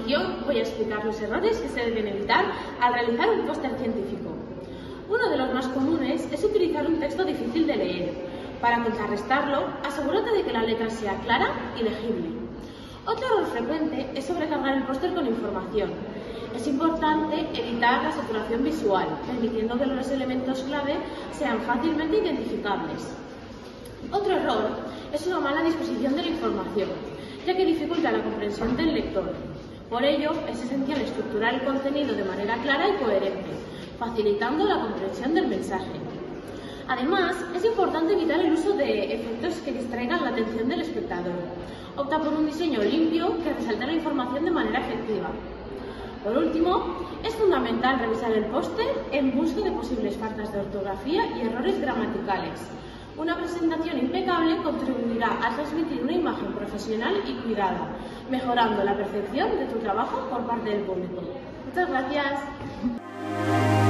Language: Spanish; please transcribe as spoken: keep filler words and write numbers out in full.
continuación voy a explicar los errores que se deben evitar al realizar un póster científico. Uno de los más comunes es utilizar un texto difícil de leer. Para contrarrestarlo, asegúrate de que la letra sea clara y legible. Otro error frecuente es sobrecargar el póster con información. Es importante evitar la saturación visual, permitiendo que los elementos clave sean fácilmente identificables. Otro error es una mala disposición de la información, ya que dificulta la comprensión del lector. Por ello, es esencial estructurar el contenido de manera clara y coherente, facilitando la comprensión del mensaje. Además, es importante evitar el uso de efectos que distraigan la atención del espectador. Opta por un diseño limpio que resalte la información de manera efectiva. Por último, es fundamental revisar el póster en busca de posibles faltas de ortografía y errores gramaticales. Una presentación impecable contribuirá a transmitir una imagen profesional y cuidada, mejorando la percepción de tu trabajo por parte del público. Muchas gracias.